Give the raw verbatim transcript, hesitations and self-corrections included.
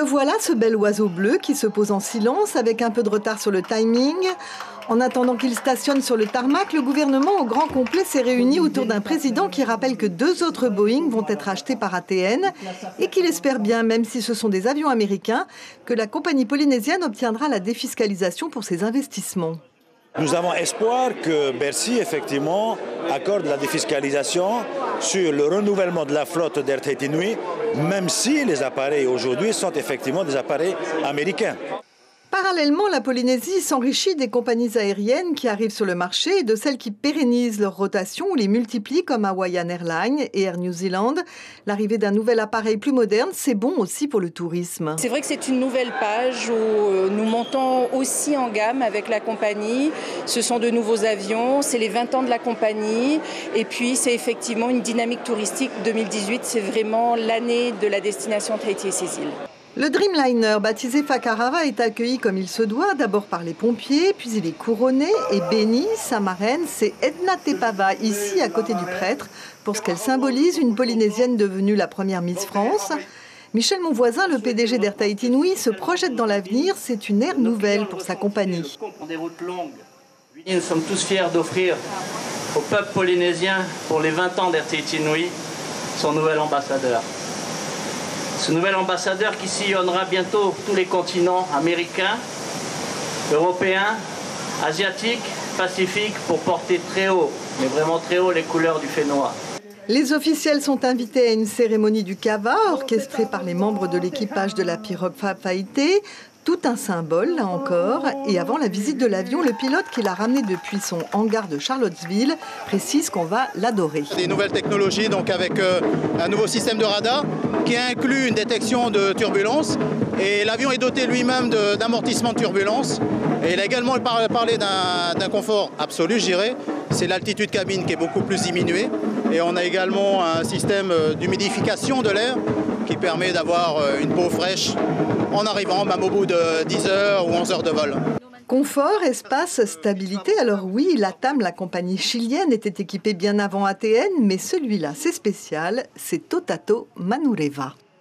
Le voilà, ce bel oiseau bleu qui se pose en silence avec un peu de retard sur le timing. En attendant qu'il stationne sur le tarmac, le gouvernement au grand complet s'est réuni autour d'un président qui rappelle que deux autres Boeing vont être achetés par A T N et qu'il espère bien, même si ce sont des avions américains, que la compagnie polynésienne obtiendra la défiscalisation pour ses investissements. Nous avons espoir que Bercy, effectivement, accorde la défiscalisation sur le renouvellement de la flotte d'Air Tahiti Nui, même si les appareils aujourd'hui sont effectivement des appareils américains. Parallèlement, la Polynésie s'enrichit des compagnies aériennes qui arrivent sur le marché et de celles qui pérennisent leur rotation ou les multiplient comme Hawaiian Airlines et Air New Zealand. L'arrivée d'un nouvel appareil plus moderne, c'est bon aussi pour le tourisme. C'est vrai que c'est une nouvelle page où nous montons aussi en gamme avec la compagnie. Ce sont de nouveaux avions, c'est les vingt ans de la compagnie et puis c'est effectivement une dynamique touristique. deux mille dix-huit, c'est vraiment l'année de la destination Tahiti et ses îles. Le Dreamliner, baptisé Whakarava, est accueilli comme il se doit, d'abord par les pompiers, puis il est couronné et béni. Sa marraine, c'est Edna Tepava, ici à côté du prêtre, pour ce qu'elle symbolise, une Polynésienne devenue la première Miss France. Michel Monvoisin, le P D G d'Air Tahiti Nui, se projette dans l'avenir. C'est une ère nouvelle pour sa compagnie. Nous sommes tous fiers d'offrir au peuple polynésien, pour les vingt ans d'Air Tahiti Nui, son nouvel ambassadeur. Ce nouvel ambassadeur qui sillonnera bientôt tous les continents américains, européens, asiatiques, pacifiques, pour porter très haut, mais vraiment très haut, les couleurs du Fénois. Les officiels sont invités à une cérémonie du Kava, orchestrée par les membres de l'équipage de la pirogue Whawhaiti. Tout un symbole, là encore. Et avant la visite de l'avion, le pilote qui l'a ramené depuis son hangar de Charlottesville précise qu'on va l'adorer. Des nouvelles technologies, donc avec euh, un nouveau système de radar qui inclut une détection de turbulence. Et l'avion est doté lui-même d'amortissement de, de turbulence. Et il a également parlé d'un confort absolu, je dirais. C'est l'altitude cabine qui est beaucoup plus diminuée. Et on a également un système d'humidification de l'air qui permet d'avoir une peau fraîche en arrivant même au bout de dix heures ou onze heures de vol. Confort, espace, stabilité. Alors oui, la T A M, la compagnie chilienne, était équipée bien avant A T N, mais celui-là, c'est spécial, c'est Totato Manureva.